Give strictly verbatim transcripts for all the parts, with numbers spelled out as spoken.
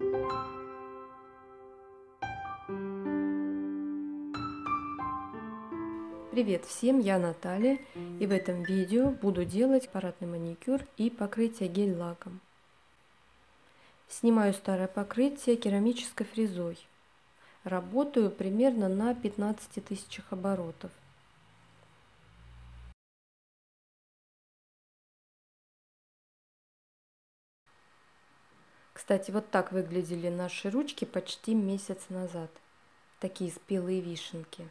Привет всем, я Наталья, и в этом видео буду делать аппаратный маникюр и покрытие гель-лаком. Снимаю старое покрытие керамической фрезой. Работаю примерно на пятнадцати тысячах оборотов. Кстати, вот так выглядели наши ручки почти месяц назад. Такие спелые вишенки.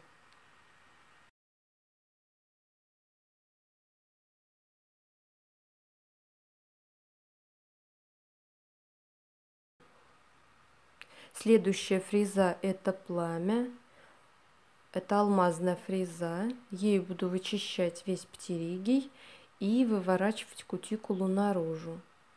Следующая фреза — это пламя. Это алмазная фреза. Ею буду вычищать весь птеригий и выворачивать кутикулу наружу.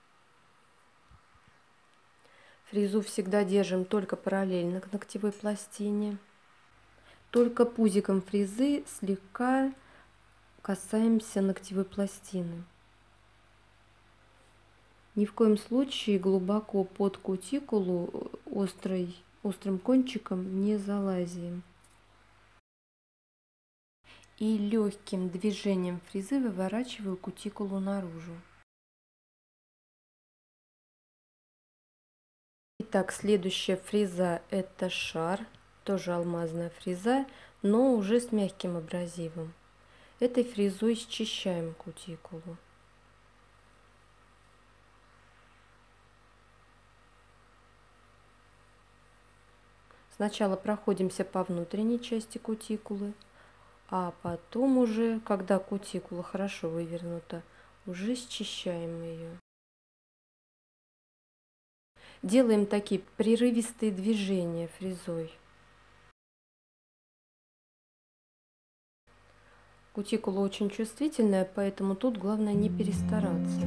Фрезу всегда держим только параллельно к ногтевой пластине. Только пузиком фрезы слегка касаемся ногтевой пластины. Ни в коем случае глубоко под кутикулу острой, острым кончиком не залазим. И легким движением фрезы выворачиваю кутикулу наружу. Итак, следующая фреза — это шар, тоже алмазная фреза, но уже с мягким абразивом. Этой фрезой счищаем кутикулу. Сначала проходимся по внутренней части кутикулы, а потом уже, когда кутикула хорошо вывернута, уже счищаем ее. Делаем такие прерывистые движения фрезой. Кутикула очень чувствительная, поэтому тут главное не перестараться.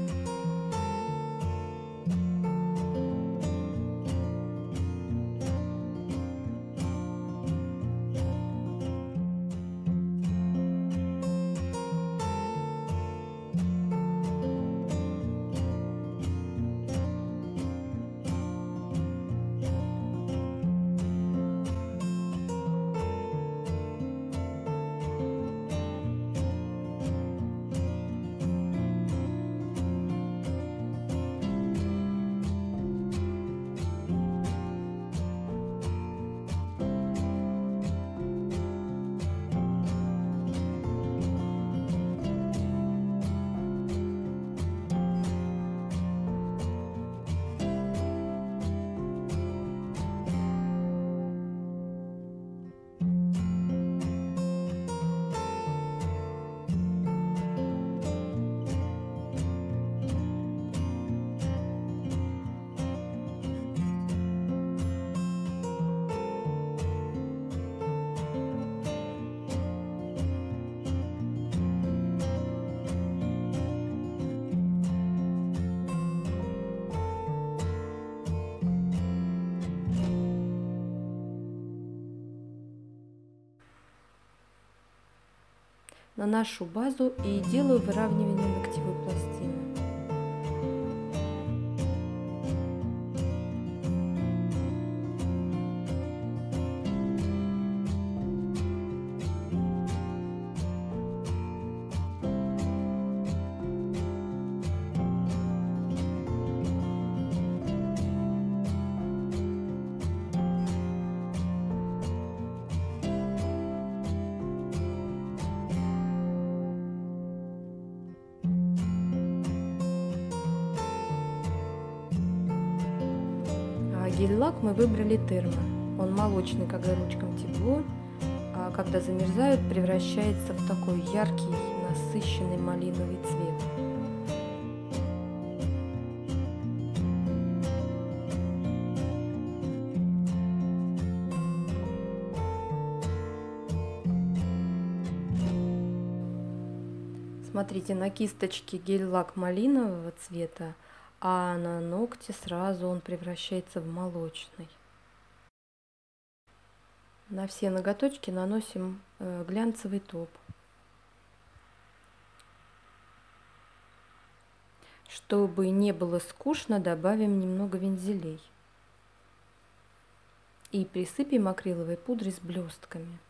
Наношу базу и делаю выравнивание ногтевой пластины. Гель-лак мы выбрали термо. Он молочный, когда ручкам тепло, а когда замерзают, превращается в такой яркий, насыщенный малиновый цвет. Смотрите, на кисточке гель-лак малинового цвета, а на ногте сразу он превращается в молочный. На все ноготочки наносим глянцевый топ. Чтобы не было скучно, добавим немного вензелей. И присыпем акриловой пудрой с блестками.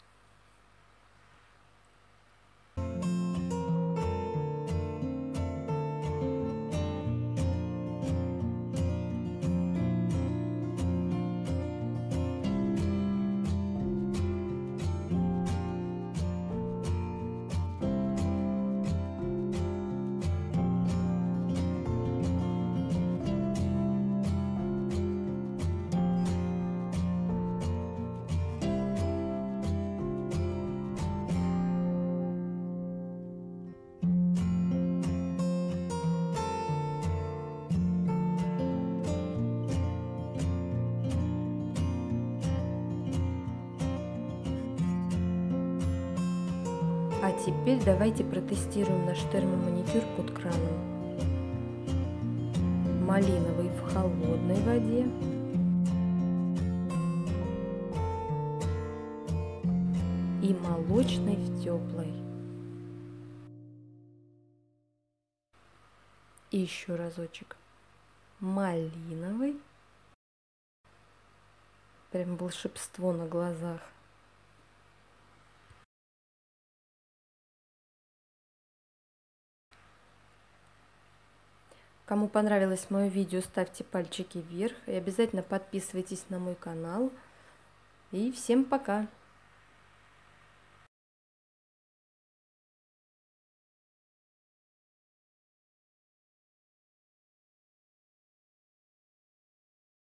А теперь давайте протестируем наш термоманикюр под краном. Малиновый в холодной воде. И молочный в теплой. И еще разочек. Малиновый. Прям волшебство на глазах. Кому понравилось мое видео, ставьте пальчики вверх и обязательно подписывайтесь на мой канал. И всем пока!